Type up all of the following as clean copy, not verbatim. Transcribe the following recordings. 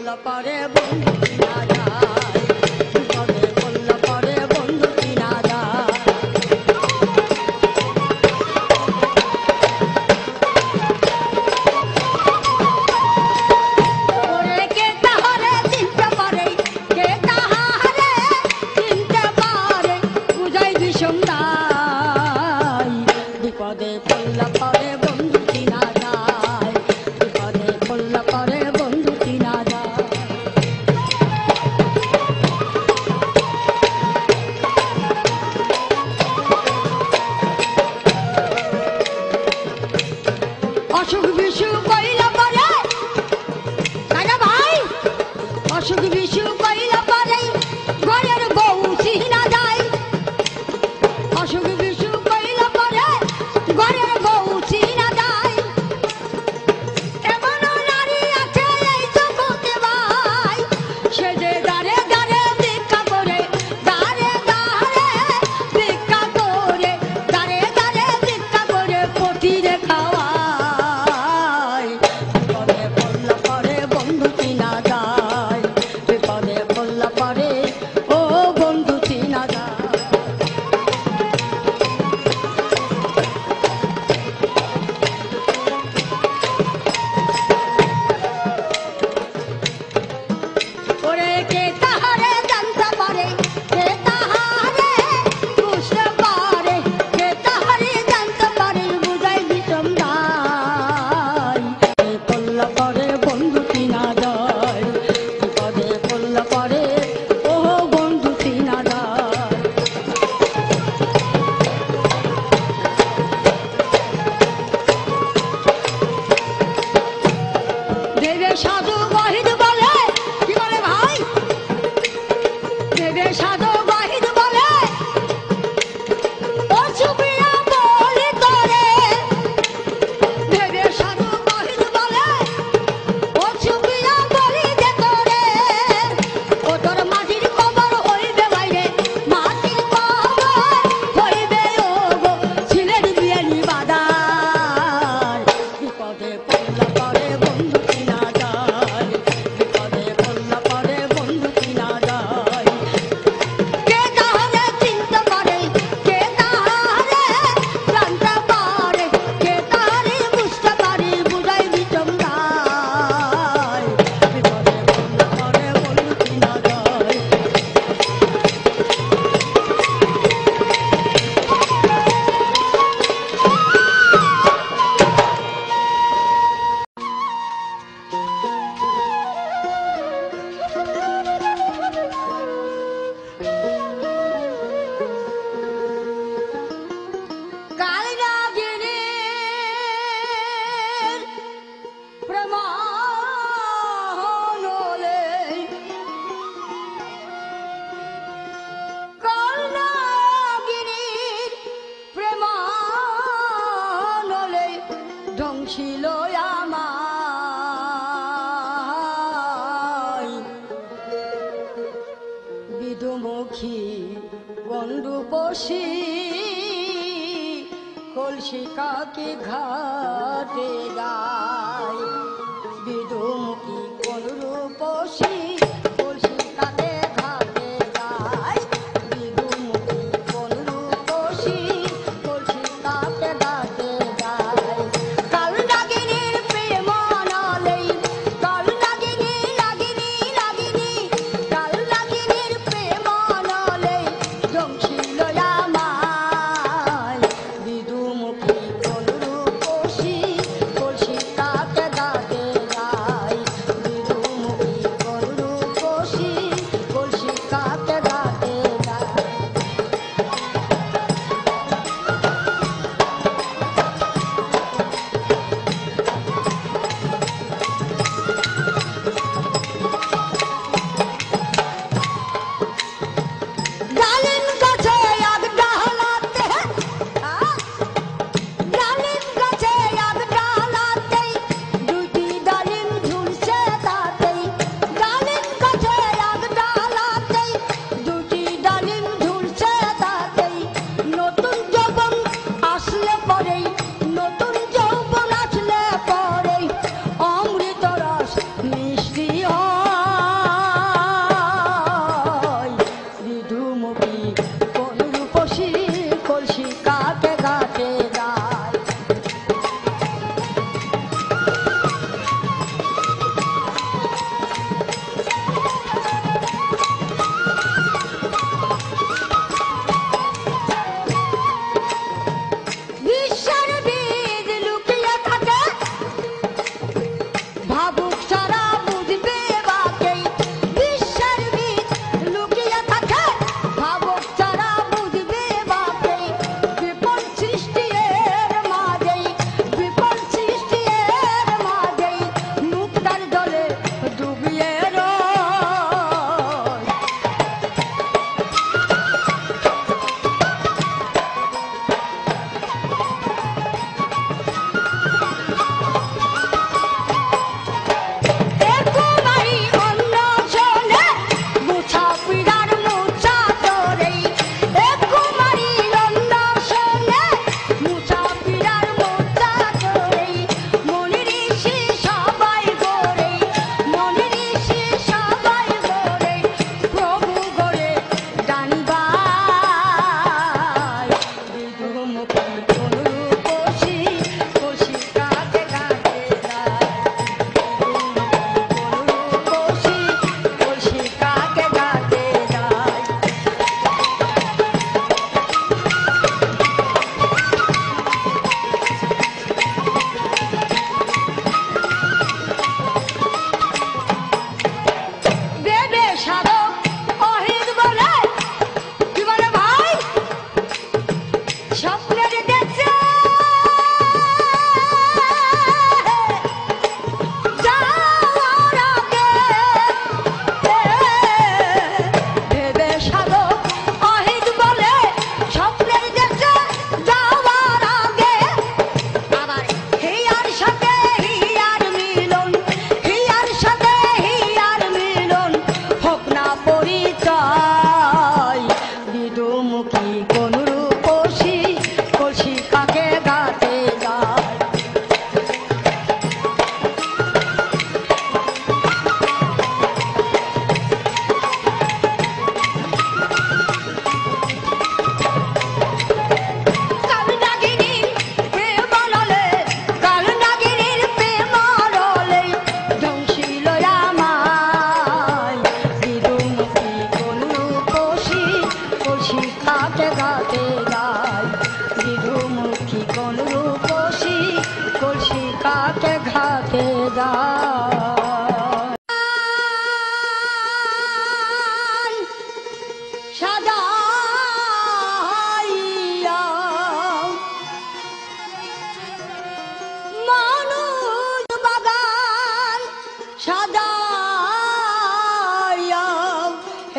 পরে বন্ধু চিনা যায়, বিপদে পড়লে পরে বন্ধু চিনা যায়। ওরে কে তাহারে চিনতে পারে, কে তাহারে চিনতে পারে, বুঝাই বিষম নাই, বিপদে পড়লে পরে বন্ধু চিনা যায়, বিপদে পড়লে পরে বন্ধু চিনা যায়। অসুখ বিসুখ কইলা পরে দাদা ভাই, অসুখ বিসুখ কইলা পরে ঘরের বউ চিনা যায়, অসুখ বিসুখ কইলা পরে ঘরের বউ চিনা যায়। এমনও নারী আছে এই জগতে ভাই, সে যে দাঁড়ে দাঁড়ে ভিক্ষা করে, দাঁড়ে দাঁড়ে ভিক্ষা করে, দাঁড়ে দাঁড়ে ভিক্ষা করে পতিরে খাওয়ায়, বিপদে পড়লে পরে বন্ধু চিনা যায়, বিপদে পড়লে পরে ও বন্ধু চিনা যায়। ওরে কে তাহারে জানতে পারে, কে তাহারে বুঝতে পারে, কে তাহারে জানতে পারে, বুঝাই বিষম নাই, বিপদে পড়লে পরে বন্ধু চিনা যায়, বিপদে পড়লে পরে ও বন্ধু চিনা যায়। দেবে সাধু ওয়াহিদ বলে, কি বলে ভাই, দেবে সাধু ওয়াহিদ বলে, ও সুপ্রিয়া বলি তোরে, দেবে সাধু ওয়াহিদ বলে, ও সুপ্রিয়া বলি দে তোরে, ও তোর মাটির কবর হইবে বাইরে, মাটির কবর হইবে ও গো ছিলের বিয়ানি বাদার, বিপদে পড়লে পরে বন্ধু চিনা যায়, বিপদে পড়লে পরে বন্ধু চিনা যায়। কে তাহারে চিনতে পারে, কে তাহারে জানতে পারে, কে তাহারে বুঝতে পারে, বুঝাই বিষম নাই, বিপদে পড়লে পরে বন্ধু চিনা যায়। কালিনাগিনীর প্রেমানলে, কালিনাগিনীর প্রেমানলে ধ্বংসিল আমায়, বিদুমুখী গণ্ডূপসী কলসি কাকে ঘাটে গায়, বিদুমুখী কোন রূপসী কলসি কাকে ঘাটে গায়, বিদুমুখী কোন রূপসী কলসি কাকে ঘাটে গায়। কালনাগিনীর প্রেমানলে, কালনাগিনী লাগিনী লাগিনী, কালনাগিনীর প্রেমানলে ধ্বংসিল আমায়, বিদুমুখী কোন রূপসী কলসি কাকে ঘাটে গায়, বিদুমুখী কোন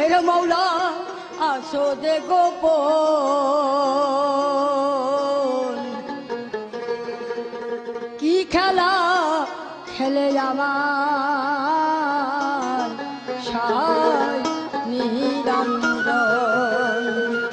রে মৌলা আসো দে গোপন কি খেলা খেলে আমার সাই নিরঞ্জন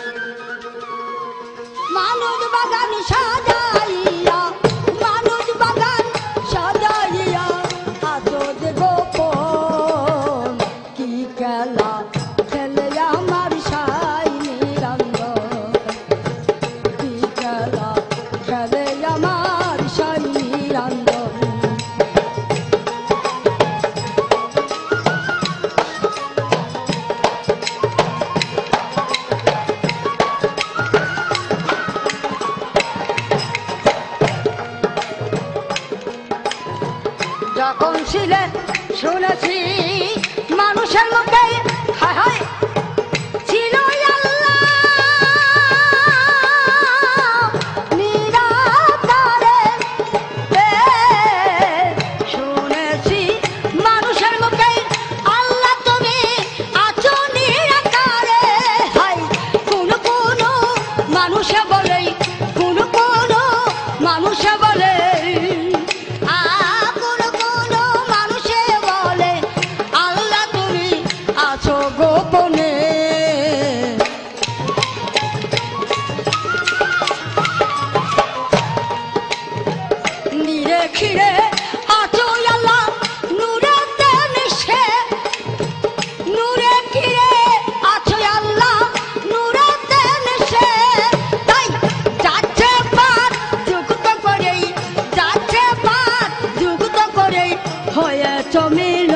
মানুষ বাগান সাজাইয়া মানুষ বাগান সাজাইয়া আসো দে গোপন কি খেলা খেলে আমার সাই নিরঞ্জন কি খেলা খেলে আমার সাই নিরঞ্জন যখন ছিলে শুনেছি মানুষের মুখে হায় হায় ছিল আল্লাহ নিরাকারে শুনেছি মানুষের মুখে আল্লাহ তুমি আছো নিরাকারে হায় কোন কোন মানুষে বলে কোন কোন মানুষে বলে গোপনে নিরে খিরে আছো আল্লাহ নূরেতে মিশে নূরে খিরে আছো আল্লাহ নূরেতে মিশে তাই যাচ্ছে পার যুক্ত করেই যাচ্ছে পার যুক্ত করেই হয়েছ মিলন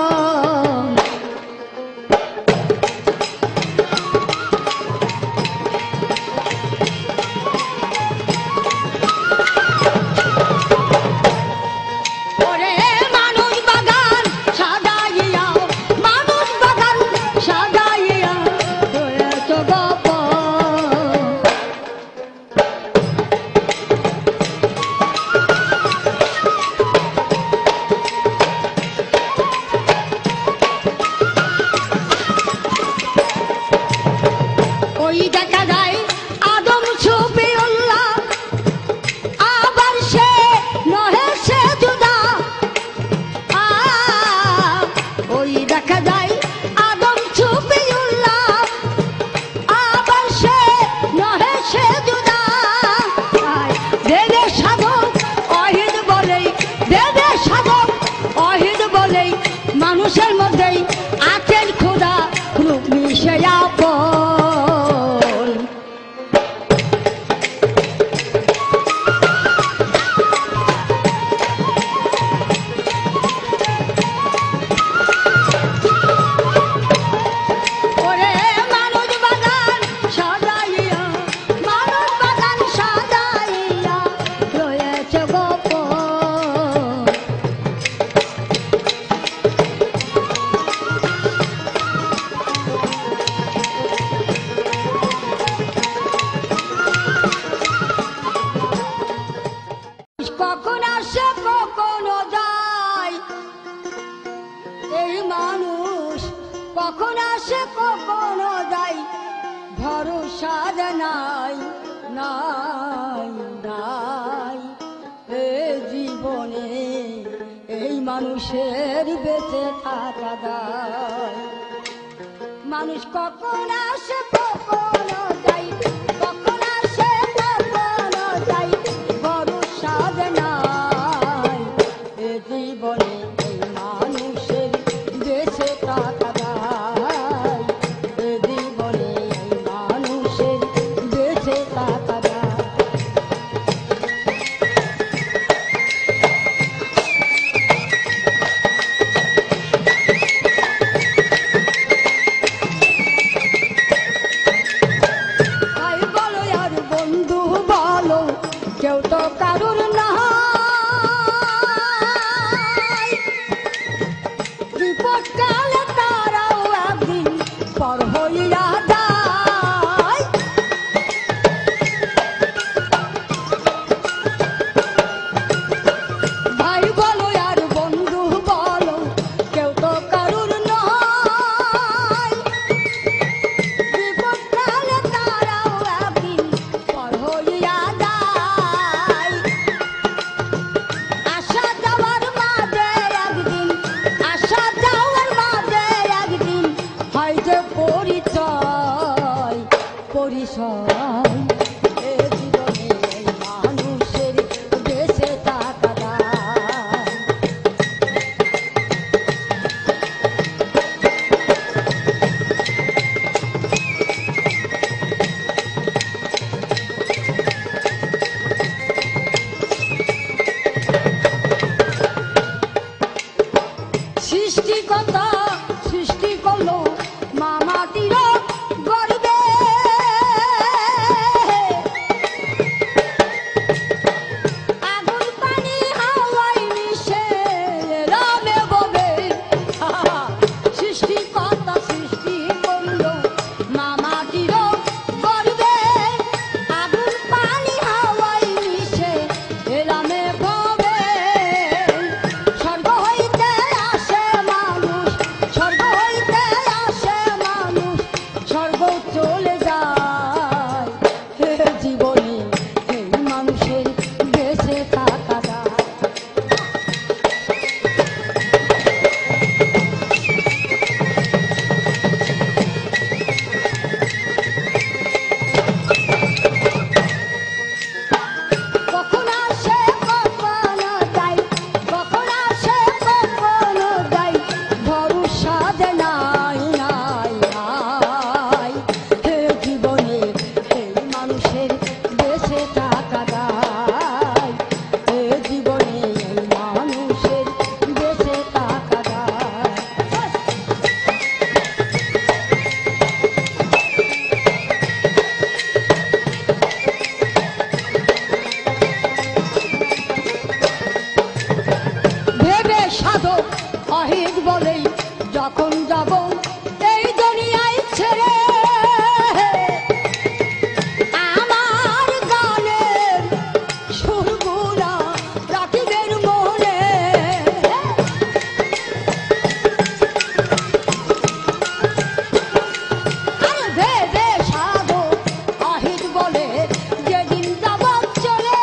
দেখা যায় আদম ছবিউল্লাহ আবার সে নহে সে জুদা ওই দেখা যায় আদম ছবিউল্লাহ আবার সে নহে সে জুদা দেবে সাধক অহিদ বলেই দেবে সাধক অহিদ বলেই মানুষের মধ্যেই আছেন খোদা রূপ মিশে কখন আসে কখনো যায় এই মানুষ কখন আসে কখনো যায় ভরসা নাই নাই নাই এ জীবনে এই মানুষের বেঁচে থাকা দায় মানুষ কখন আসে কখনো যায় কখন আসে কখনো যায় ভরসা নাই এ জীবনে এই মানুষের বেঁচে থাকা দায় এ জীবনে এই মানুষের বেঁচে থাকা দায় যে পরিচয় পরিচয় এ জীবনে এই মানুষের বেঁচে থাকা দায়। সৃষ্টিকর্তা সৃষ্টি করলো মামাটির গর্বে, আগুন পানি হাওয়ায় মিশে রামে ববে। সৃষ্টিকর্তা সৃষ্টি করলো মামাটির গর্বে, আগুন পানি হাওয়ায় মিশে রামে ববে। স্বর্গ হইতে আসে মানুষ, স্বর্গ হইতে আসে মানুষ, স্বর্গ চলে যায় হে জীবনে এই মানুষের বেঁচে থাকা দায়। কখন আসে কখন যায়, কখন আসে কখন যায়, ভরসা যে নাই নাই নাই হে জীবনে এই মানুষের বেঁচে থাকা দায়। হে জীবনে এই মানুষের বেঁচে থাকা দায়। ভেবে সাধক অহিত বলেই যখন যাব এই দুনিয়ায় ছেড়ে, আমার গানের সুরগুলা রাখিবেন মনে। আরে ভেবে সাধক অহিত বলে যেদিন যাব চলে,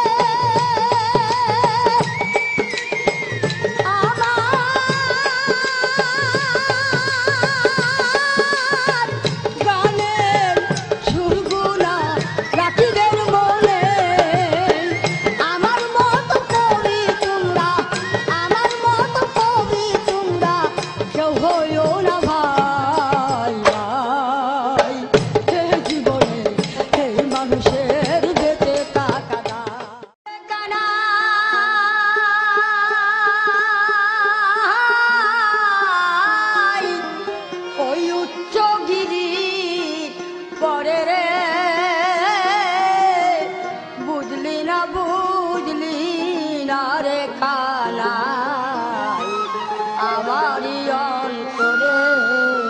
আমার গানের সুরগুলা রাখিবেন মনে। আমার মতো কবি তোমরা, আমার মতো কবি তোমরা কেউ হইও না ভাই ভাই হে জীবনে এই মানুষের বেঁচে থাকা দায়। কানাই ওই উচ্চগিরি পরে রে, বুঝলি না বুঝলি না রে কানাই আমারই অন্তরে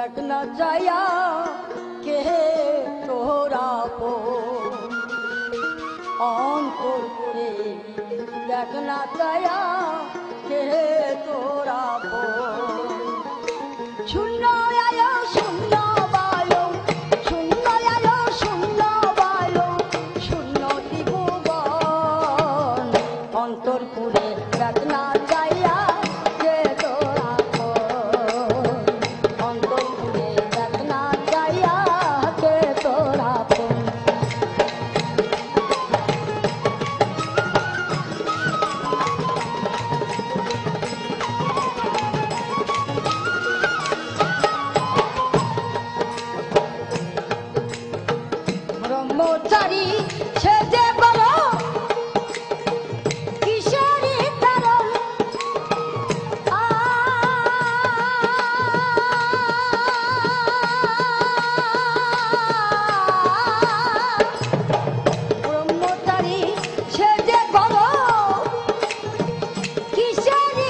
দেখ না চাইয়া কে তোরা অন্তর করে দেখ না চাইয়া কে তোরা শূন্য আলো শূন্য বায়ু শূন্য আলো শূন্য বায়ু শূন্য ত্রিভুবন অন্তর করে দেখ না চাইয়া কে তোরা অন্তর করে দেখ না চাইয়া কে তোরা ব্রহ্মচারী সে যে বড় কিশোরী কারণ ব্রহ্মচারী সে যে বড় কিশোরী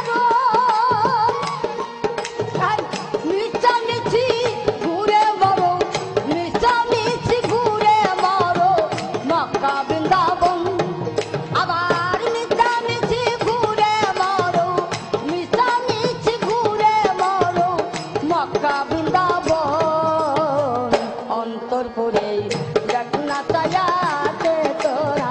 কারণ মিছামিছি ঘুরে মরো মিছামিছি ঘুরে মরো মক্কা বৃন্দাবন আবার মিছামিছি ঘুরে মরো মিছামিছি ঘুরে মরো মক্কা বৃন্দাবন অন্তর করে দেখ না চাইয়া কে তোরা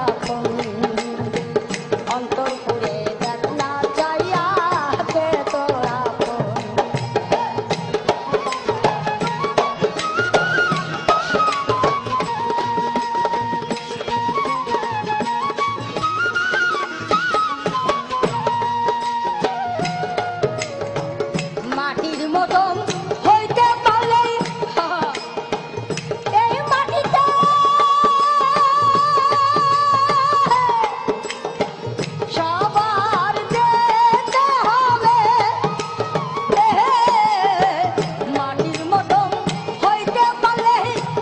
অন্তর করে দেখ না চাইয়া কে তোরা মাটির মতন হইতে পারলে এই মাটিতে সবার যেতে হবে মাটির মতন হইতে পারলে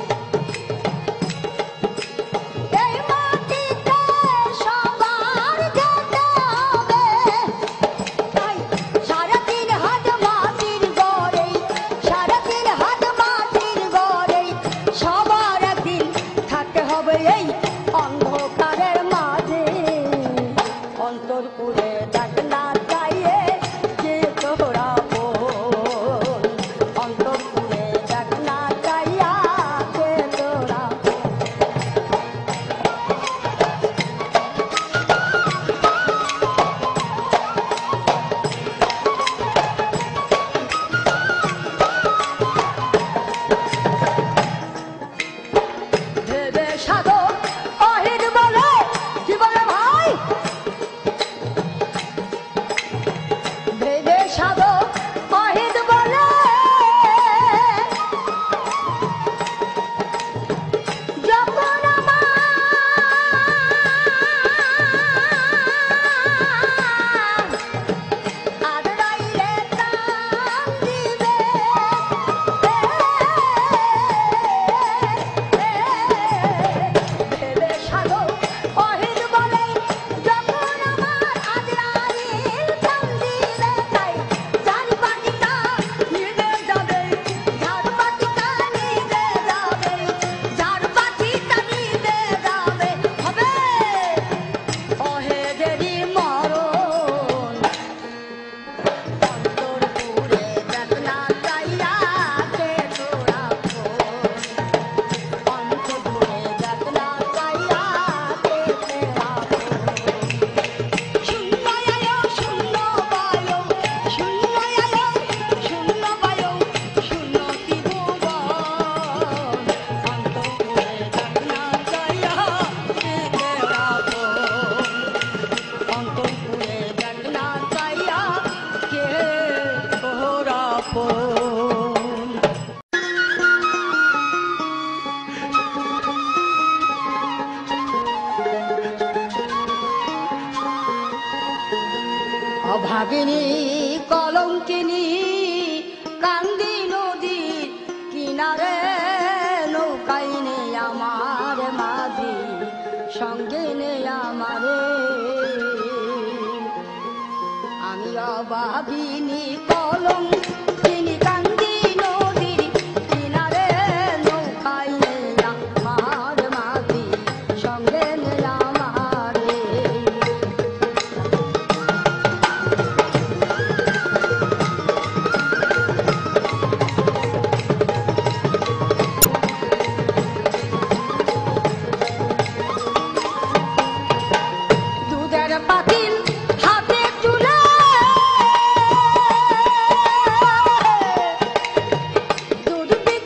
এই মাটিতে সবার যেতে হবে তাই 3.5 হাত মাটির গড়ে 3.5 হাত মাটির গড়ে সবার একদিন থাকতে হবে এই অন্ধকারের মাঝে অন্তর করে দেখ না চাইয়ে কে তোরা অন্তর করে দেখ না চাইয়া কে তোরা ভেবে সাধক অহিত বলে কি বলে ভাই ভেবে সাধক অহিত বলে যখন আমার আদরাইলে টান দিবে ভেবে সাধক অহিত বলে যখন আমার আদরাইল টান দিবে তাই ঝাড়বাতিটা নিভে যাবে ঝাড়বাতিটা নিভে যাবে ঝাড়বাতিটা নিভে যাবে হবে অহেদেরই মরণ অন্তর পুরে দেখ না চাইয়া কে তোরা অন্তর পুরে দেখ না চাইয়া কে তোরা শূন্য আলো শূন্য বায়ু শূন্য আলো শূন্য বায়ু শূন্য ত্রিভুবন অন্তর পুরে দেখ না চাইয়া কে তোরা অন্তর পুরে দেখ না চাইয়া কে তোরা অভাগিনী কলঙ্কিনী কান্দি নদীর কিনারে নৌকায় নে আমার মাঝি সঙ্গে নে আমারে আমি অভাগিনী কলঙ্কিনী কান্দি নদী কিনারে নৌকায় নেয়া মার মাঝি সঙ্গে নেয়া মারে দুধের পাতিল হাতে তুলে দুধ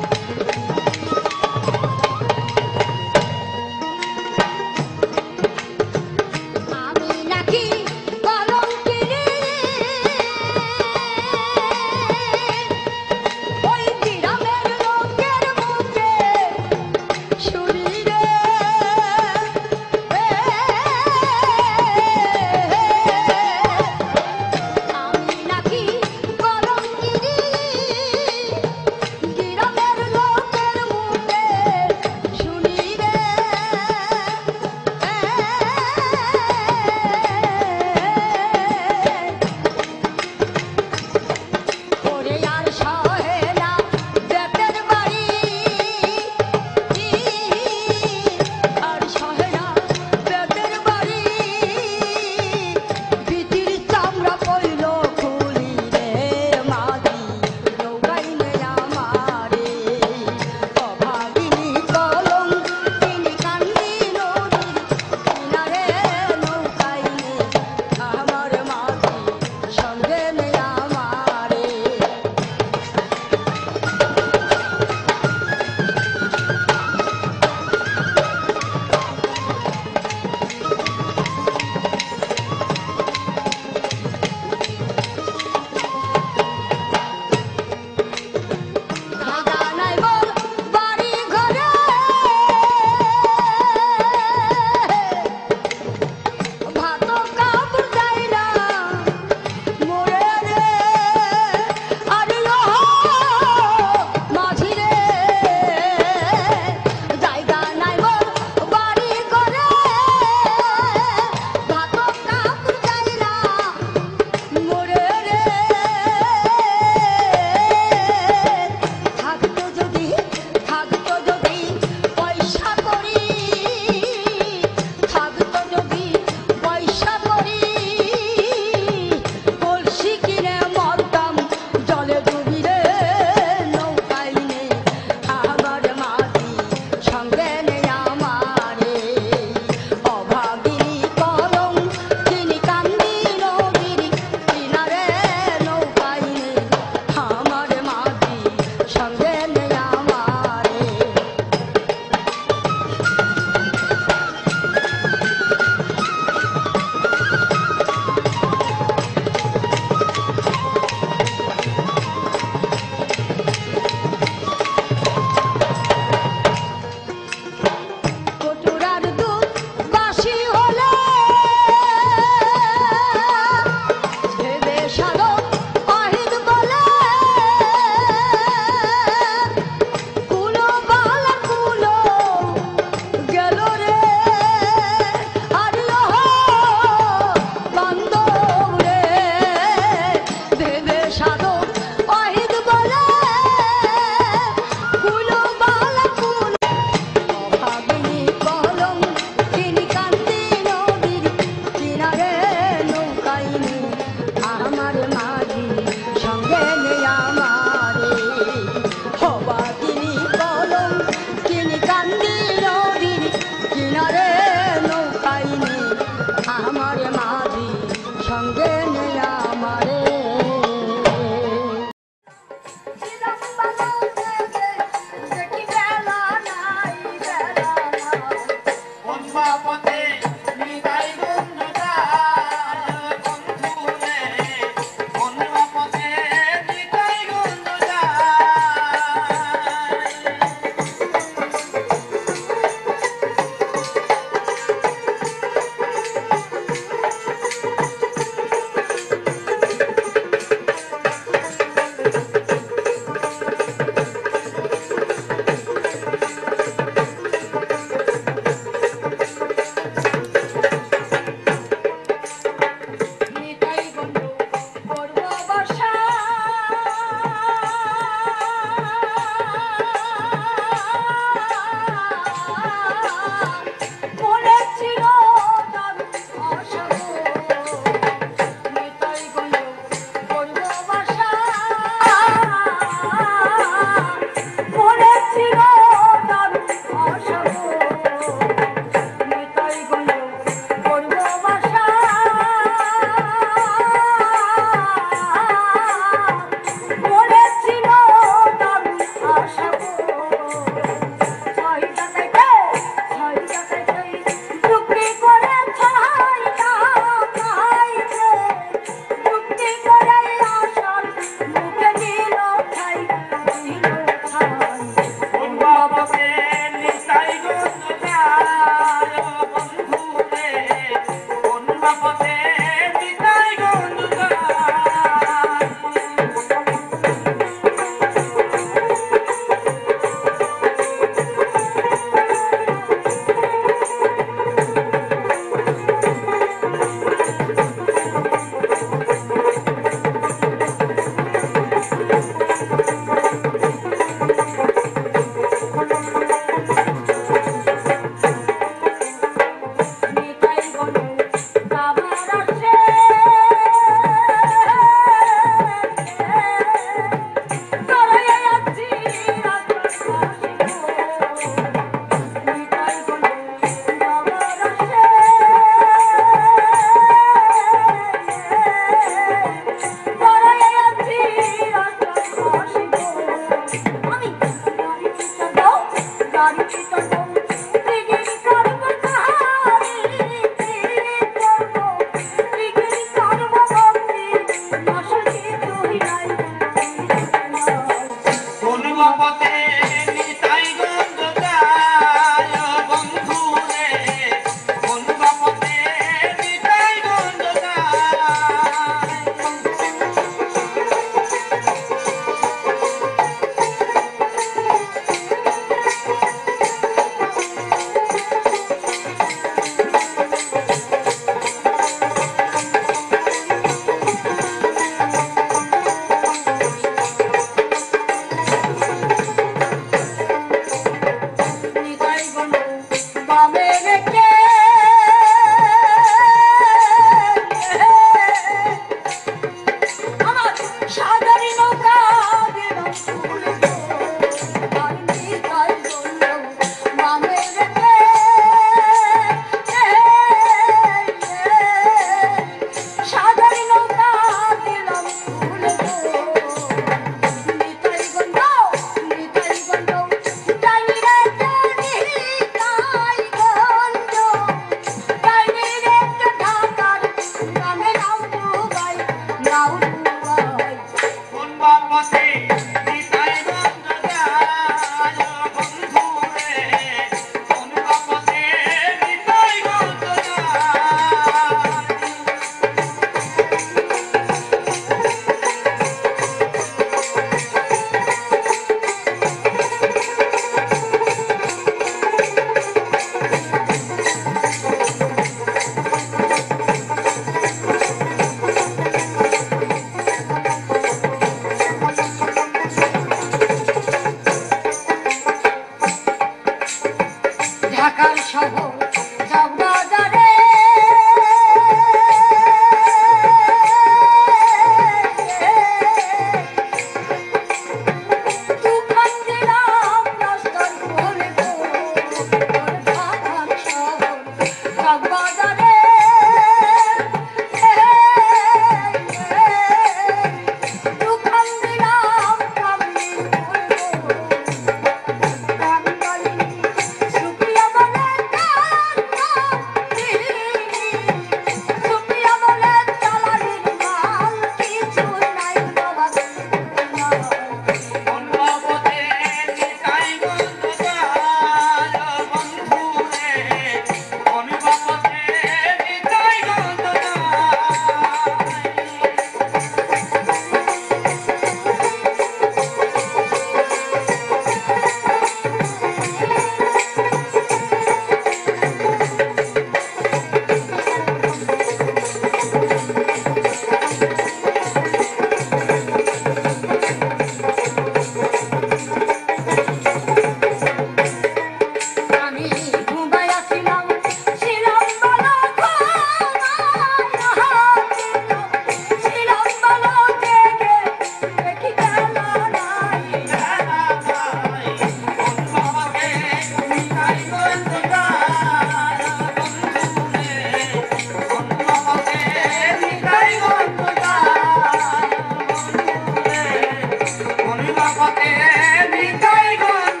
পথে নিতাই গান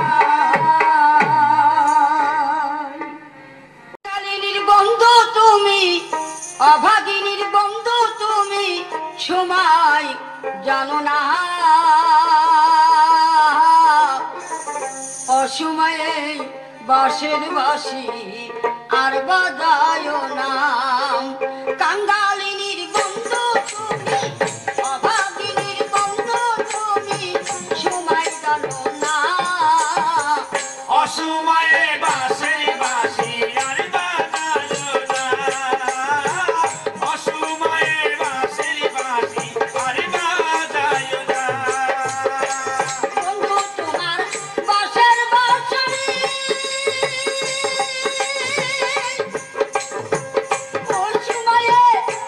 গায়। কালিনীর বন্ধু তুমি, অভাগিনীর বন্ধু তুমি, সময় জানো না, অসময়ে বাঁশের বাঁশি আর বাজায় না। কাঙ্গালিনীর বন্ধু তুমি, অভাগিনীর বন্ধু তুমি, সময় জানো না, অসময়ে বাঁশের বাঁশি আর বাজায় না, অসময়ে বাঁশের বাঁশি আর বাজায় না। বন্ধু তোমার বাঁশের বাঁশি ওই সময়ে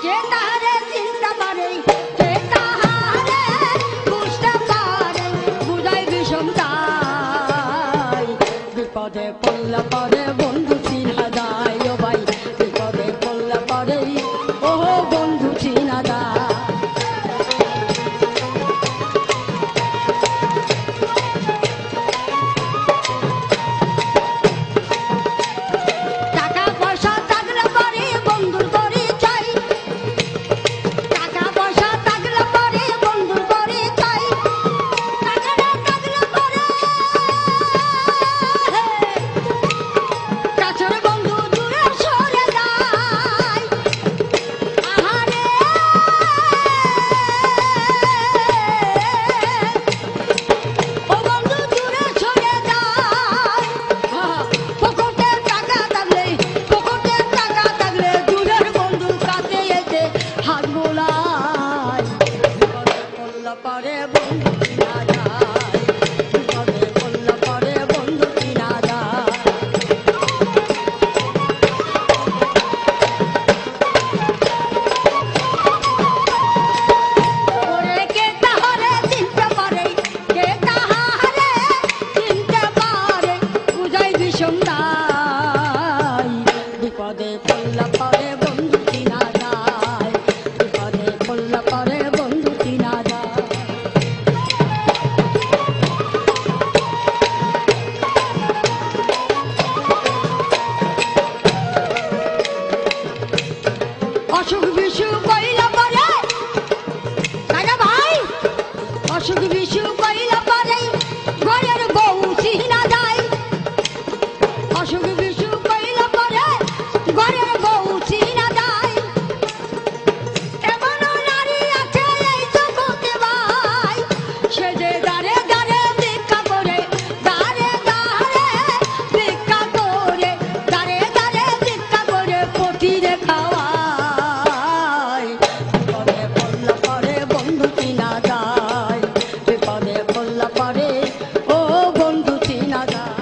কে তাহারে চিন্তা পারে কে তাহারে বুঝতে পারে বুঝাই বিষম তাই বিপদে পড়লে পরে বন্ধু চিনা যায় ও ভাই বিপদে পড়লে পরে ও বন্ধু চিনা যায় টাকা পয়সা থাকলে পরে বন্ধুর পরিচয় টাকা পয়সা থাকলে পরে বন্ধুর পরিচয় টাকা না থাকলে পরে কাছের বন্ধু দূরে সরে যায় আহারে ও বন্ধু দূরে সরে যায় পকেটে টাকা থাকলে দূরের বন্ধু কাছে এসে হাত বোলায় বিপদে পড়লে পরে বন্ধু চিনা যায় বিপদে পড়লে পরে বন্ধু চিনা যায় ওরে কে তাহারে চিনতে পারে কে তাহারে চিনতে পারে বুঝাই বিষম নাই বিপদে পড়লে পরে বন্ধু চিনা যায় বিপদে পড়লে পরে বন্ধু চিনা যায় অসুখ বিসুখ কইলা পরে দাদা ভাই অসুখ বিসুখ কইলা পরে ঘরের বউ চিনা যায় অসুখ বিসুখ কইলা পরে ঘরের বউ চিনা যায় এমন নারী আছে এই জগতে ভাই সে যে দাঁড়ে দাঁড়ে ভিক্ষা করে দাঁড়ে দাঁড়ে ভিক্ষা করে দাঁড়ে দাঁড়ে ভিক্ষা করে পটিরে খাওয়ায় বিপদে পড়লে পরে বন্ধু চিনা যায় বিপদে পড়লে পরে ও বন্ধু চিনা যায়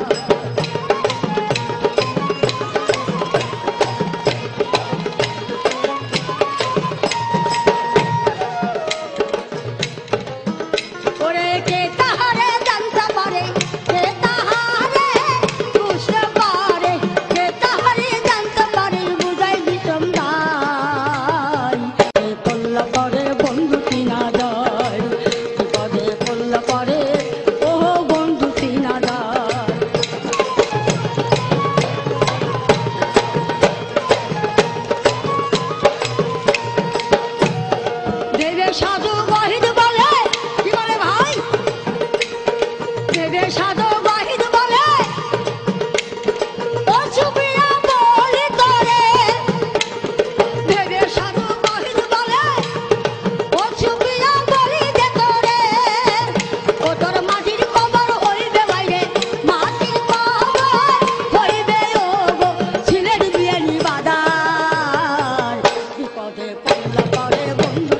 ওরে কে তাহারে জানতে পারে কে তাহারে বুঝতে পারে কে তাহারে জানতে পারে বুঝাই বিষম নাই পড়লে পরে বন্ধু চিনা যায় বিপদে পড়লে পরে ও বন্ধু চিনা যায় দেবে সাধু ওয়াহিদ বলে কি বলে ভাই দেবে সাধু ওয়াহিদ বলে ও সুবিয়া বলি তোরে দেবে সাধু ওয়াহিদ বলে ও সুবিয়া বলি দে তোরে ও তোর মাটির কবর হইবে বাইরে মাটির কবর হইবে ও গো ছিলের বিয়ানি বাদার বিপদে পড়লে পরে বন্ধু